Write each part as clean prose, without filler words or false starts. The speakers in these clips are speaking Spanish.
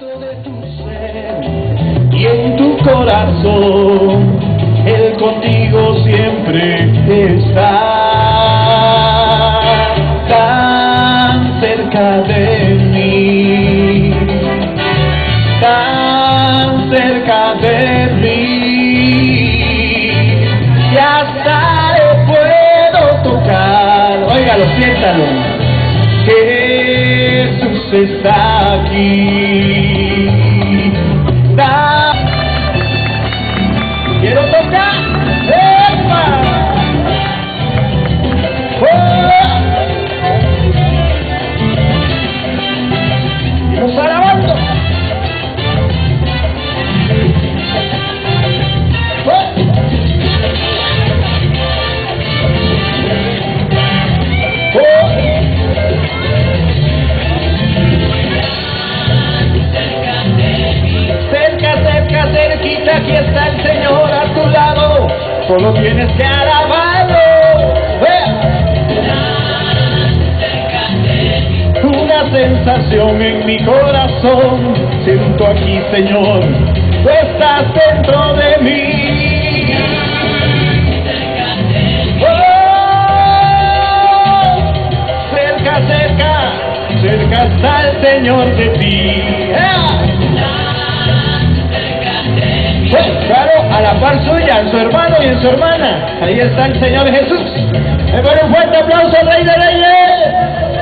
de tu ser y en tu corazón, Él contigo siempre está, tan cerca de mí, tan cerca de mí, y hasta le puedo tocar. Óigalo, siéntalo. Jesús está aquí. Quiero tocar. ¡Epa! ¡Oh! ¡Los alabando! Cerquita, aquí está el Señor a tu lado, solo tienes que alabarlo. Una sensación en mi corazón, siento aquí, Señor, tú estás dentro de mí. Cerca, cerca, cerca está el Señor de ti. Claro, a la par suya, en su hermano y en su hermana. Ahí está el Señor Jesús. Le pone un fuerte aplauso al Rey de Reyes.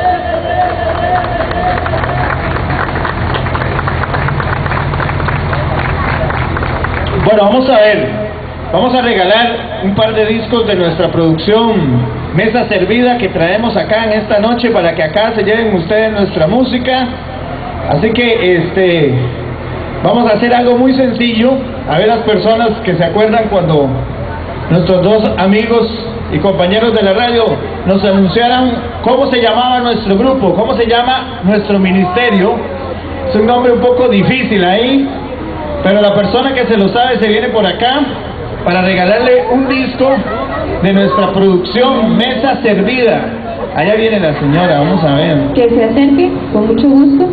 Bueno, vamos a regalar un par de discos de nuestra producción Mesa Servida que traemos acá en esta noche para que acá se lleven ustedes nuestra música. Así que vamos a hacer algo muy sencillo. A ver las personas que se acuerdan cuando nuestros dos amigos y compañeros de la radio nos anunciaran cómo se llamaba nuestro grupo, cómo se llama nuestro ministerio. Es un nombre un poco difícil ahí, pero la persona que se lo sabe se viene por acá para regalarle un disco de nuestra producción Mesa Servida. Allá viene la señora, vamos a ver. Que se acerque, con mucho gusto.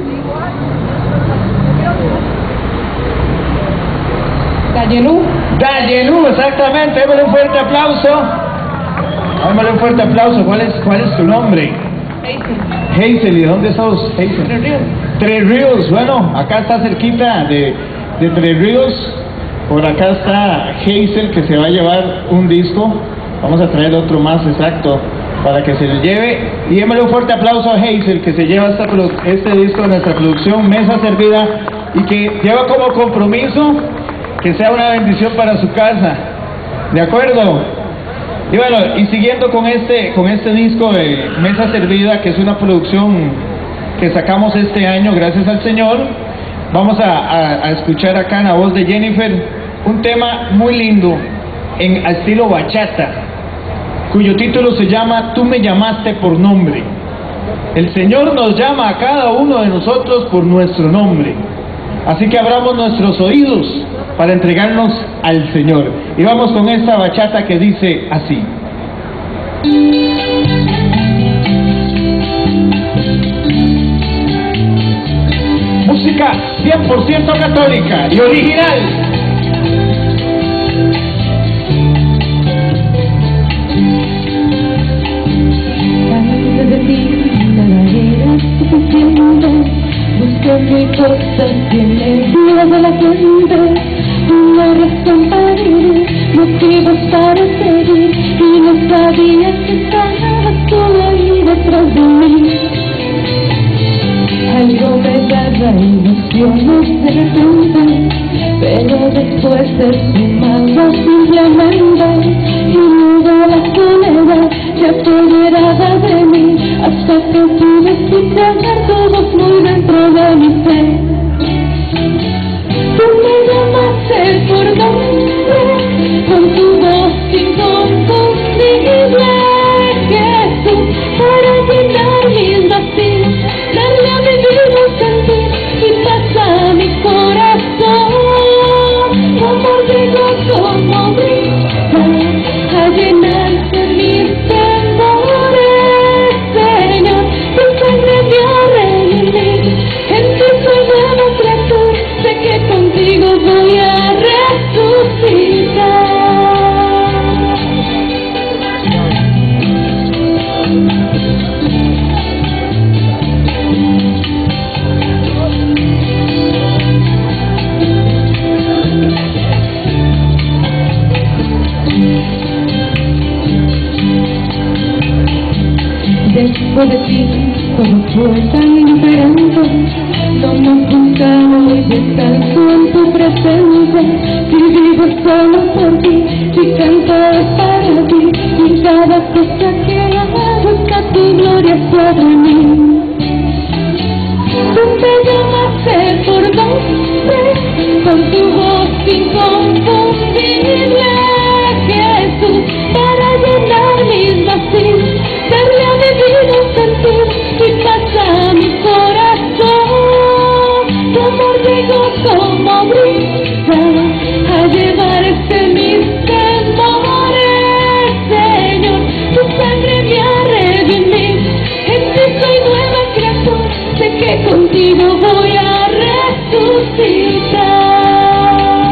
Dayelú, exactamente. Démosle un fuerte aplauso. Démosle un fuerte aplauso. ¿Cuál es tu nombre? Hazel. ¿Y de dónde sos, Hazel? Tres Ríos. Tres Ríos. Bueno, acá está cerquita de Tres Ríos. Por acá está Hazel, que se va a llevar un disco. Vamos a traer otro más, exacto, para que se lo lleve. Y démosle un fuerte aplauso a Hazel, que se lleva este disco de nuestra producción Mesa Servida, y que lleva como compromiso que sea una bendición para su casa. ¿De acuerdo? Y bueno, y siguiendo con este disco de Mesa Servida, que es una producción que sacamos este año, gracias al Señor, vamos a escuchar acá en la voz de Jennifer un tema muy lindo en estilo bachata, cuyo título se llama Tú me llamaste por nombre. El Señor nos llama a cada uno de nosotros por nuestro nombre. Así que abramos nuestros oídos para entregarnos al Señor. Y vamos con esta bachata que dice así. Música 100% católica y original. Muy cosas tiene vida de la gente, una razón para vivir, motivos para seguir, y no sabía que estabas tú ahí detrás de mí. Algo me daba ilusiones de repente, pero después se sumaba simplemente, y luego la soledad se apoderaba de mí, hasta que pude escuchar todos muy dentro de mi ser. Tú me llamaste por nombre, con tu voz inconfundible, Jesús, para llenar mis vacíos, darle a mi vida un sentir y paz a mi corazón. Amor de gozo, como brisa, a llenarse mis temores, Señor, tu sangre me ha redimido. me llamaste por nombre, con tu voz inconfundible, Jesús, para llenar mis vacíos, darle a mi vida un sentir y paz a mi corazón. Tu amor llegó como brisa a llevarse mis temores, Señor, tu sangre me ha redimido, en ti soy nueva criatura, sé que contigo voy a resucitar.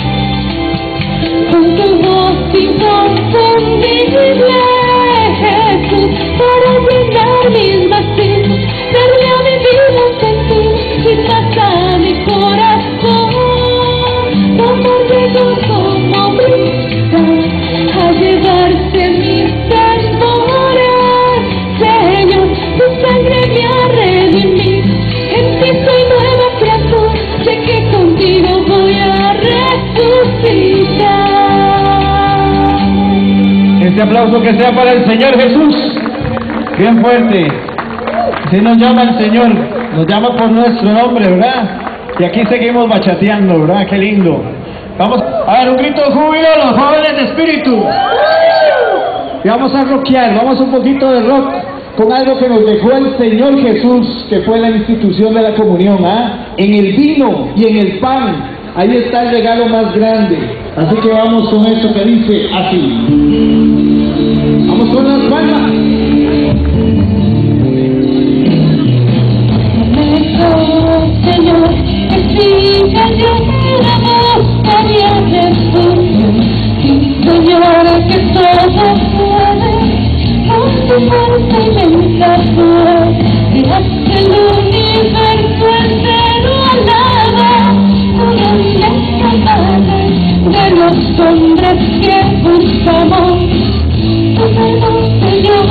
Con tu voz inconfundible, Jesús, para llenar mis vacíos, darle a mi vida un sentir y paz a mi corazón. Tu amor llegó como brisa a llevarse mis temores, Señor, tu sangre me ha redimido, en ti soy nueva criatura, sé que contigo voy a resucitar. Este aplauso que sea para el Señor Jesús, bien fuerte. Si nos llama el Señor, nos llama por nuestro nombre, ¿verdad? Y aquí seguimos bachateando, ¿verdad? Qué lindo. Vamos a dar un grito de júbilo a los jóvenes de espíritu. Y vamos a rockear, vamos un poquito de rock con algo que nos dejó el Señor Jesús, que fue la institución de la comunión, ¿ah? En el vino y en el pan, ahí está el regalo más grande. Así que vamos con esto que dice así. Vamos con las palmas. Señor, explica yo la voz hacia refugio, y Señor, que todo puede, con tu fuerza inmensa fue, y hasta el universo entero alaba, una inmensa madre de los hombres que buscamos tu perdón, Señor.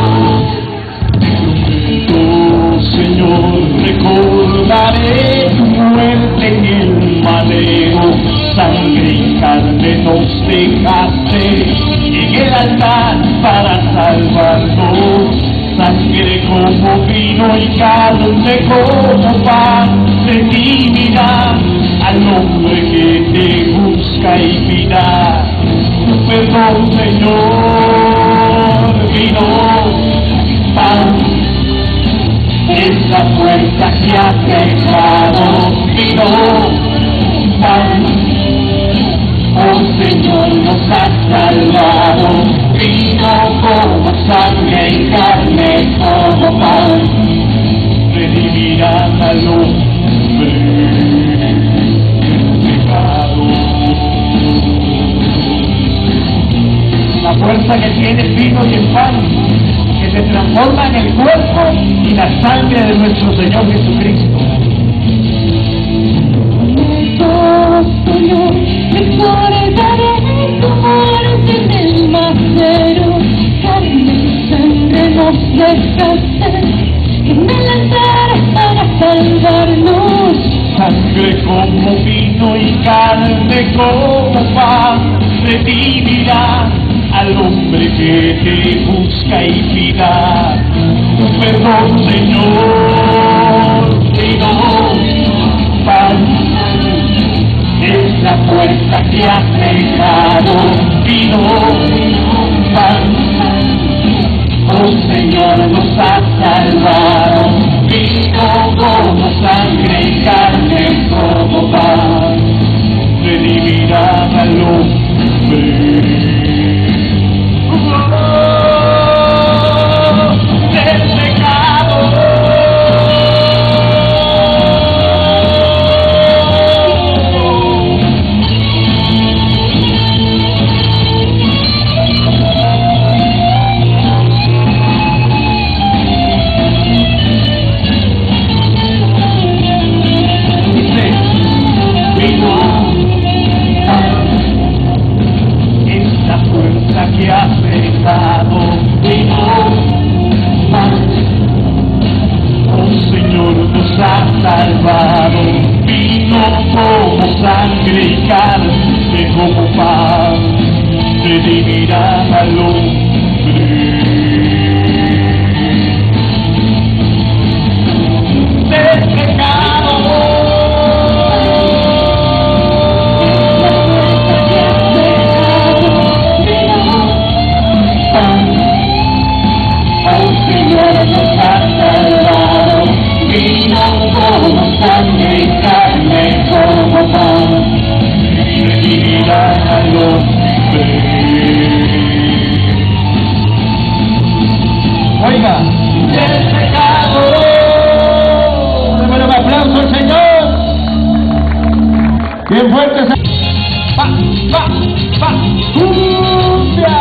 Señor, recordaré tu muerte en el madero, sangre y carne nos dejaste en el altar para salvarnos, sangre como vino y carne como pan, redimirá al hombre que te busca y pida tu perdón, Señor, vino, pan. Es la fuerza que ha dejado vino, pan. Oh Señor, nos ha salvado, vino como sangre y carne como pan, redimirá al hombre del pecado. La fuerza que tiene el vino y el pan, que se transforma en el cuerpo y la sangre de nuestro Señor Jesucristo. Señor, recordaré tu muerte en el madero, carne y sangre nos dejaste en el altar para salvarnos, Sangre como vino y carne como pan, redimirá al hombre que te busca y pida tu perdón, Señor, vino, pan. Es la fuerza que has dejado, vino, pan. Oh Señor, nos has salvado, vino como sangre y carne como pan, redimirá al hombre del pecado. Que has dejado vino, pan. Oh Señor, nos has salvado, vino como sangre y carne como pan, redimirá al hombre del pecado. bien fuertes. Va, cumbia.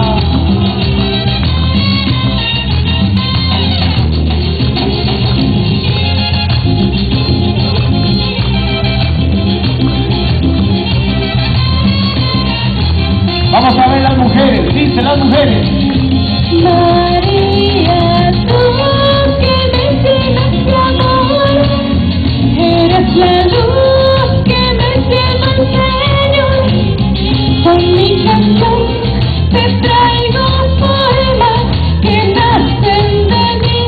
Vamos a ver las mujeres, dice las mujeres. María, tú que me enseñas tu amor, eres la luz que me lleva al Señor. Con mi canción te traigo poemas que nacen de mí.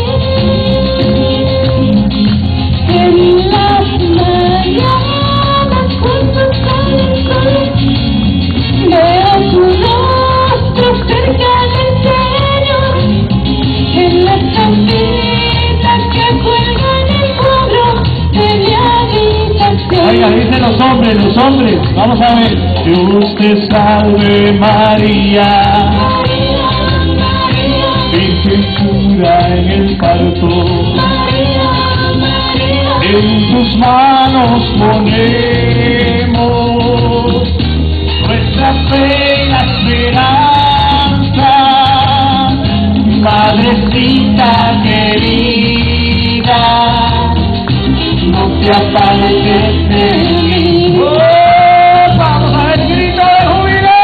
En las mañanas cuando sale el sol, veo tu rostro cerca del Señor, en las campitas que cuelgan el cuadro de mi habitación. Oiga, dicen los hombres, vamos a ver. Dios te salve María, María, María, Virgen pura en el parto, María, María, en tus manos ponemos nuestra fe y la esperanza, Madrecita querida, no te apartes de mí. ¡Oh! Vamos a ver, grito de júbilo.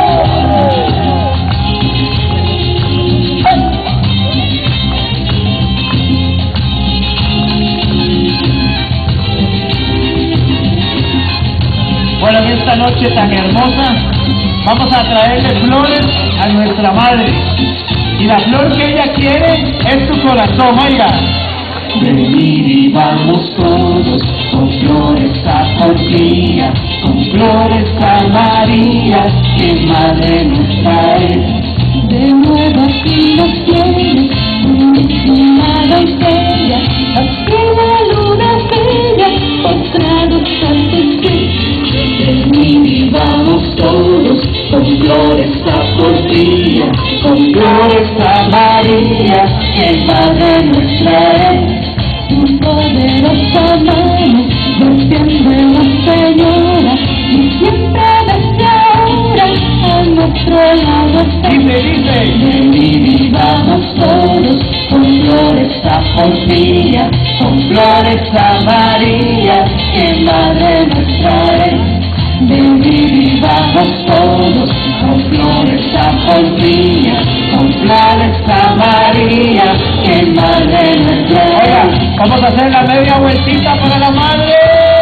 Bueno, en esta noche tan hermosa vamos a traerle flores a nuestra madre. Y la flor que ella quiere es tu corazón, oiga. Venir y vamos todos con flores a Porfía, con flores a María, que madre nuestra es. de nuevo aquí nos tienes, una doncella, hacia la luna bella, postrados ante ti. Venid y vamos todos con flores a Porfía, Con flores a María, que madre nuestra es. tu poderosa mano, golpeando en la Señora, y siempre desde ahora a nuestro lado está. Dice. Venid y vamos todos con flores a Porfía, con flores a María, que madre nuestra es. venid y Vamos todos con flores a Porfía, con flores a María, que madre nuestra es. Oiga, vamos a hacer la media vueltita para la madre.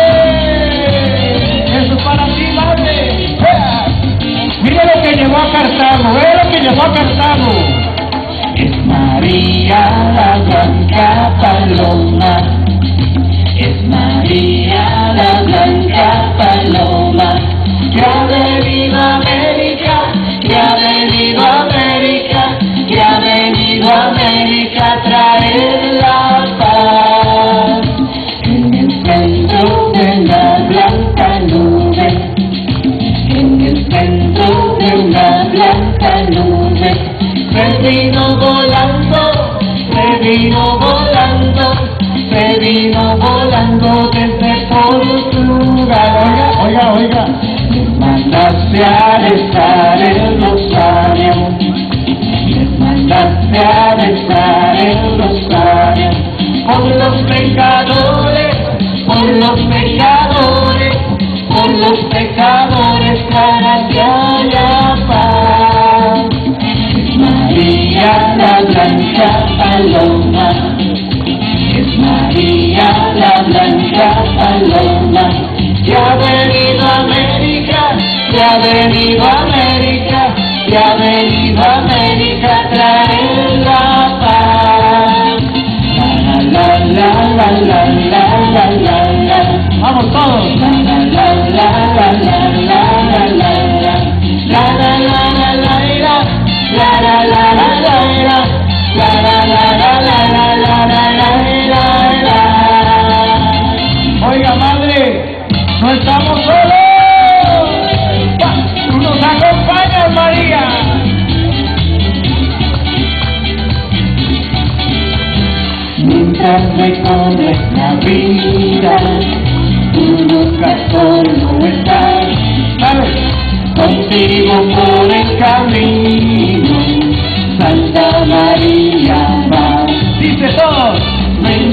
Eso es para ti, madre. ¡Vea! Mire lo que llegó a Cartago, ve lo que llegó a Cartago. Es María la blanca paloma, es María la blanca paloma, que ha venido a América, que ha venido a América, que ha venido a América a traer la paz. En el centro de una blanca nube, en el centro de una blanca nube, se vino volando, se vino volando, se vino volando desde Portugal. Oiga. Les mandaste a rezar el rosario, les mandaste a rezar el rosario, por los pecadores, por los pecadores, por los pecadores, para que haya paz. Es María la blanca paloma, es María la blanca paloma, que ha venido a América, que ha venido a América, que ha venido a América a traer la paz. La la la la la la la la. Vamos todos. La la la la la la la la la la. La la la la la la. La la la la la la. La la la la la la la la la. Oiga, madre, no estamos solos. Tú nos acompañas, María. Mientras recorres la vida, tú buscas solo el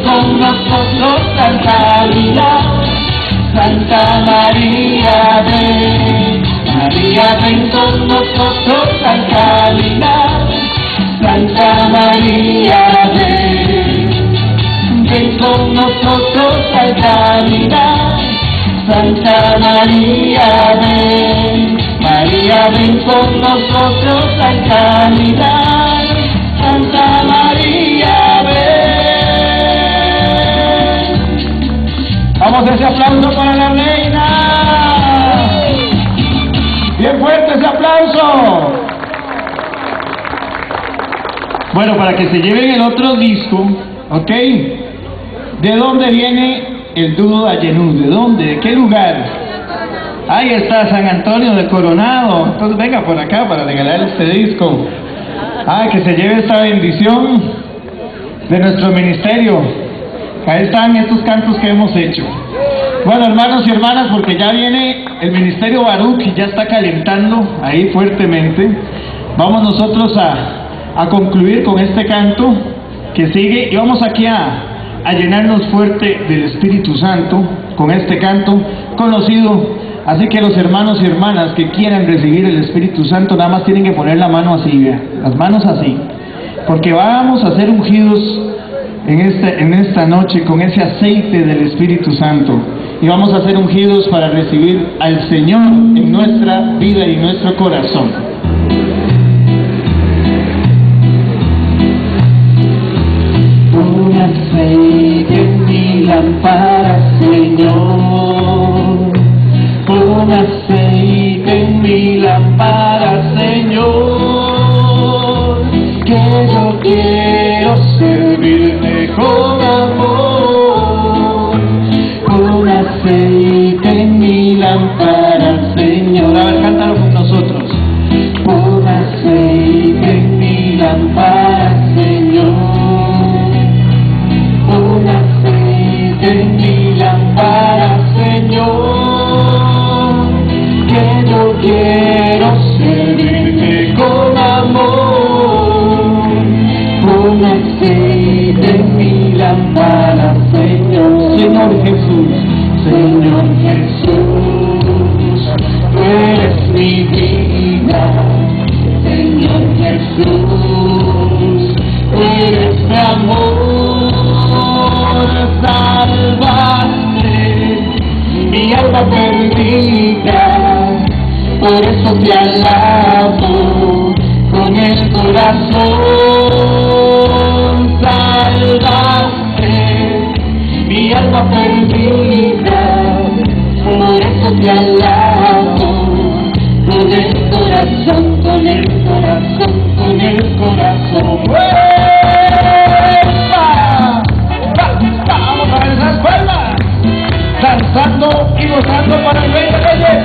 con nosotros al caminar. Santa María, ven. María, ven con nosotros al caminar. Santa María, ven. Ven con nosotros al caminar. Santa María, ven. María, ven con nosotros al caminar. Santa María, ven. Vamos a ese aplauso para la reina. Bien fuerte ese aplauso. Bueno, para que se lleven el otro disco, ¿ok? ¿De dónde viene el dúo Dallenú? ¿De dónde? ¿De qué lugar? Ahí está San Antonio de Coronado. Entonces venga por acá para regalar este disco. Que se lleve esta bendición de nuestro ministerio. Ahí están estos cantos que hemos hecho. Bueno, hermanos y hermanas, porque ya viene el ministerio Baruch y ya está calentando ahí fuertemente. Vamos nosotros a concluir con este canto que sigue y vamos aquí a llenarnos fuerte del Espíritu Santo con este canto conocido. Así que los hermanos y hermanas que quieran recibir el Espíritu Santo nada más tienen que poner la mano así, vean, las manos así, porque vamos a ser ungidos en esta noche con ese aceite del Espíritu Santo y vamos a ser ungidos para recibir al Señor en nuestra vida y nuestro corazón. Un aceite en mi lámpara, Señor. Un aceite en mi lámpara, Señor. Que yo quiero servirte con amor. Un aceite en mi lámpara, Señor. A ver, cántalo con nosotros. Un aceite en mi lámpara, Señor. Un aceite en mi lámpara, Señor, que yo quiero servirte con amor. Un aceite en mi lámpara, Señor. Señor Jesús, Señor Jesús, tú eres mi vida. Señor Jesús, tú eres mi amor. Salvaste mi alma perdida, por eso te alabo con el corazón. Salvaste mi alma perdida, por eso te alabo con el corazón, con el corazón, con el corazón. Vamos a ver esas palmas, danzando y gozando para el Rey de Reyes.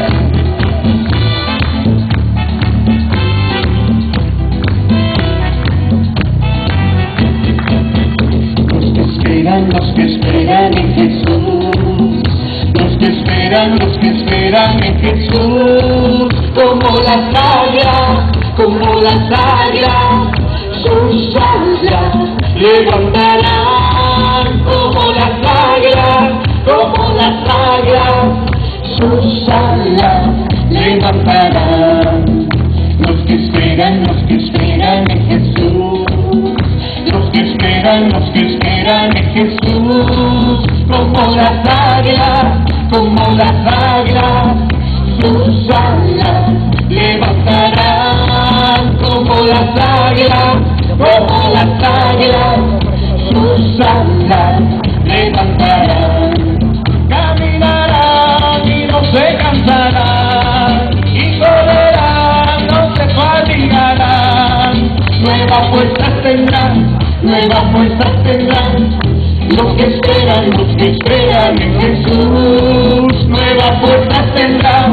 Los que esperan en Jesús, los que esperan en Jesús, como las águilas, sus alas levantarán, como las águilas, sus alas levantarán. Los que esperan en Jesús, los que esperan en Jesús, como las águilas, sus alas levantarán, como las águilas, sus alas levantarán. Caminarán y no se cansarán, y correrán, no se fatigarán. Nuevas fuerzas tendrán, los que esperan en Jesús. Nuevas fuerzas tendrán,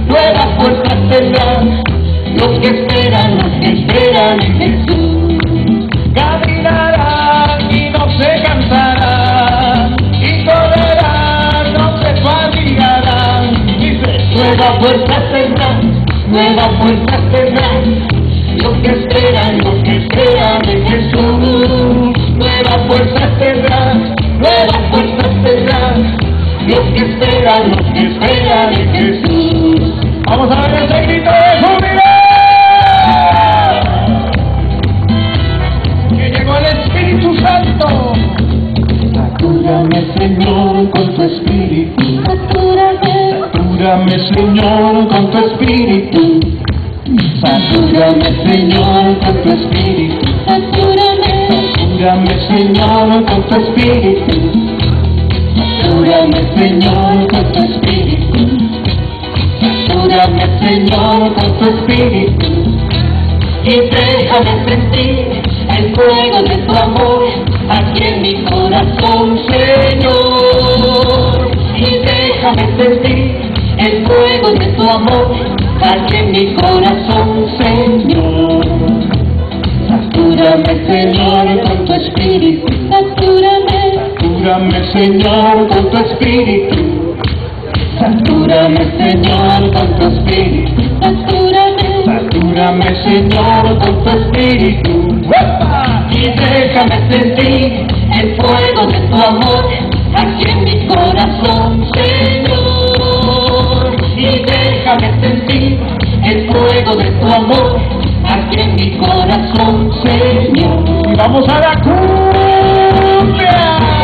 los que esperan en Jesús. Caminarán y no se cansarán, y correrán, no se fatigarán. Dice, Nuevas fuerzas tendrán, los que esperan en Jesús. Nuevas fuerzas tendrán, los que esperan en Jesús. Vamos a ver ese grito de júbilo. Que llegó el Espíritu Santo. Satúrame, Señor, con tu Espíritu. Satúrame, Señor, con tu Espíritu. Satúrame, Señor, con tu Espíritu. Satúrame, Señor, con tu Espíritu. Satúrame, Señor, con tu Espíritu. Satúrame, Señor, con tu Espíritu. Y déjame sentir el fuego de tu amor aquí en mi corazón, Señor. Y déjame sentir el fuego de tu amor aquí en mi corazón, Señor. Satúrame, Señor, con tu Espíritu. Satúrame, Señor, con tu Espíritu. Satúrame, Señor, con tu Espíritu. Satúrame, Señor, con tu Espíritu. Y déjame sentir el fuego de tu amor aquí en mi corazón, Señor. Y déjame sentir el fuego de tu amor aquí en mi corazón, Señor. Y vamos a la cumbia.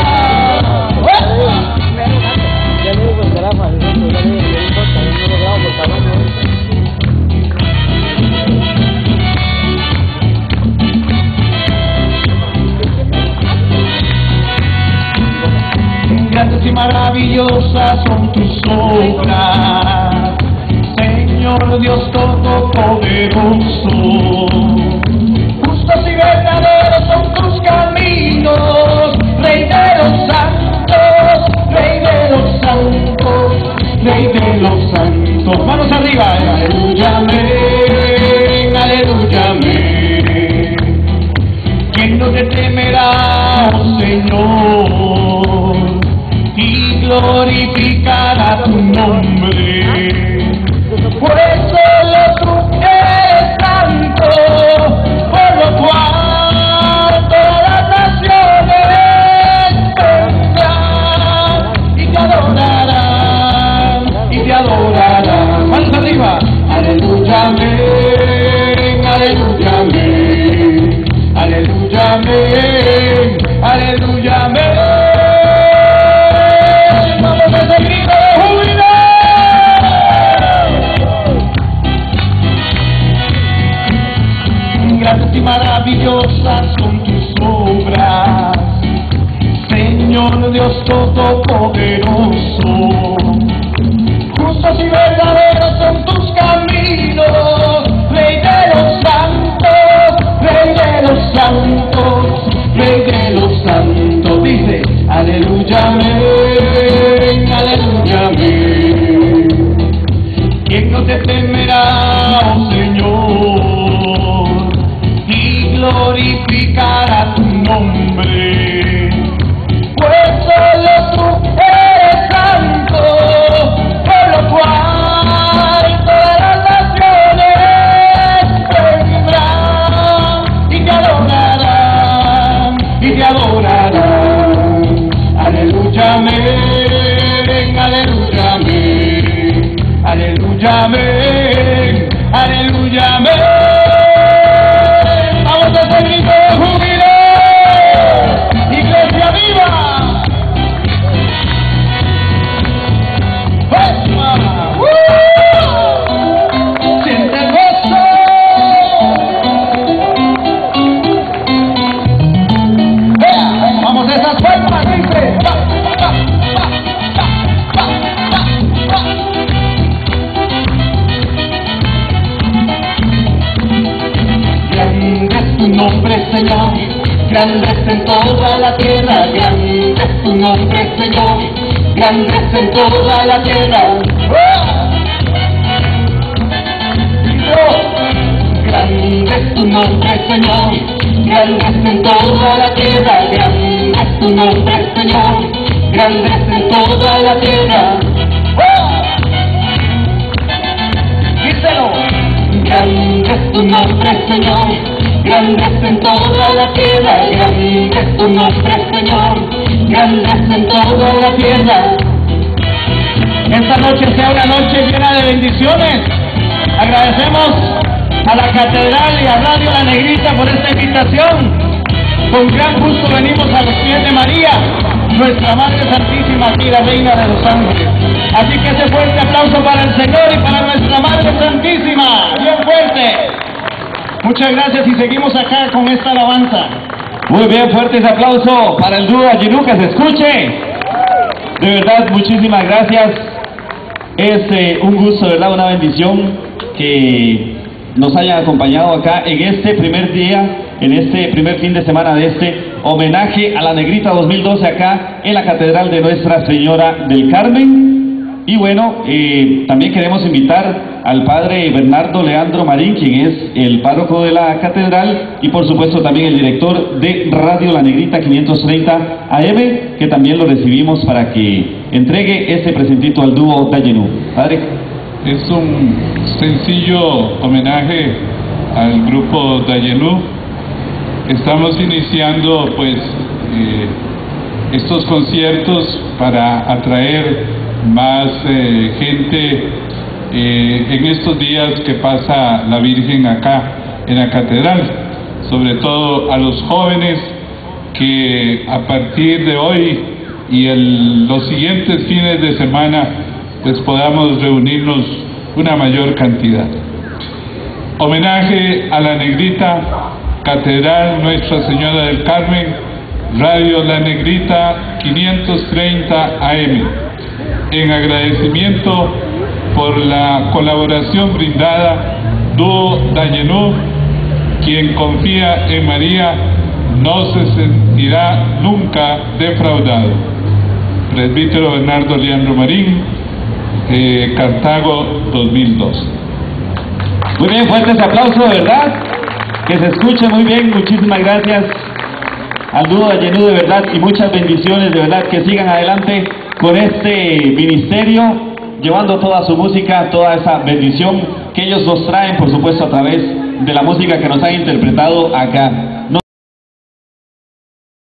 Grandes y maravillosas son tus obras, Señor Dios Todopoderoso. Justos y verdaderos son tus caminos, Rey de los santos, Rey de los santos, Rey de los santos. Manos arriba, aleluya, amén, aleluya, amén. ¿Quién no te temerá, oh Señor, y glorificará tu nombre? Pues solo tú eres santo, por lo cual todas las naciones vendrán y te adorarán, y te adorarán. Manos arriba, aleluya, amén, aleluya, amén, aleluya, amén, aleluya, amén. Vamos a ese grito de júbilo. Grandes y maravillosas son tus obras, Señor Dios Todopoderoso. Justos y verdaderos son tus caminos, Rey de los santos, Rey de los santos, Rey de los santos. Dice, aleluya, amén, aleluya, amén. ¿Quién no te temerá, oh Señor, y glorificará tu nombre? Pues solo tú eres santo, por lo cual todas las naciones vendrán y te adorarán, y te adorarán. Aleluya, amén, aleluya, amén, aleluya, amén, aleluya, amén. Vamos a ese grito de júbilo. Iglesia viva. Siente el gozo. Vamos a esas palmas, dice. Grande es tu nombre, Señor, grande es en toda la tierra. Grande es tu nombre, Señor, grande es en toda la tierra. Grande es tu nombre, Señor, grande es en toda la tierra. Grande es tu nombre, Señor, grande es en toda la tierra. Díselo. Grande es tu nombre, Señor, grande es en toda la tierra. Grande es tu nombre, Señor, grande es en toda la tierra. esta noche sea una noche llena de bendiciones. Agradecemos a la Catedral y a Radio La Negrita por esta invitación. Con gran gusto venimos a los pies de María, nuestra Madre Santísima, aquí la Reina de los Ángeles. Así que ese fuerte aplauso para el Señor y para nuestra Madre Santísima. Bien fuerte. Muchas gracias y seguimos acá con esta alabanza. Muy bien, fuertes aplausos para el dúo Dayenu, que se escuche. De verdad, muchísimas gracias. Es un gusto, de verdad, una bendición que nos hayan acompañado acá en este primer día, en este primer fin de semana de este homenaje a la Negrita 2012 acá en la Catedral de Nuestra Señora del Carmen. Y bueno, también queremos invitar al padre Bernardo Leandro Marín, quien es el párroco de la catedral, y por supuesto también el director de Radio La Negrita 530 AM, que también lo recibimos para que entregue este presentito al dúo Dayenu. Padre. Es un sencillo homenaje al grupo Dayenu. Estamos iniciando pues estos conciertos para atraer más gente en estos días que pasa la Virgen acá en la catedral, sobre todo a los jóvenes, que a partir de hoy y los siguientes fines de semana pues podamos reunirnos una mayor cantidad. Homenaje a la Negrita, Catedral Nuestra Señora del Carmen, Radio La Negrita 530 AM, en agradecimiento por la colaboración brindada, dúo Dayenu, quien confía en María no se sentirá nunca defraudado. Presbítero Bernardo Leandro Marín, Cartago 2002. Muy bien, fuertes aplausos, de verdad, que se escuche muy bien. Muchísimas gracias al dúo Dayenu, de verdad, y muchas bendiciones, de verdad, que sigan adelante con este ministerio, llevando toda su música, toda esa bendición que ellos nos traen, por supuesto, a través de la música que nos han interpretado acá.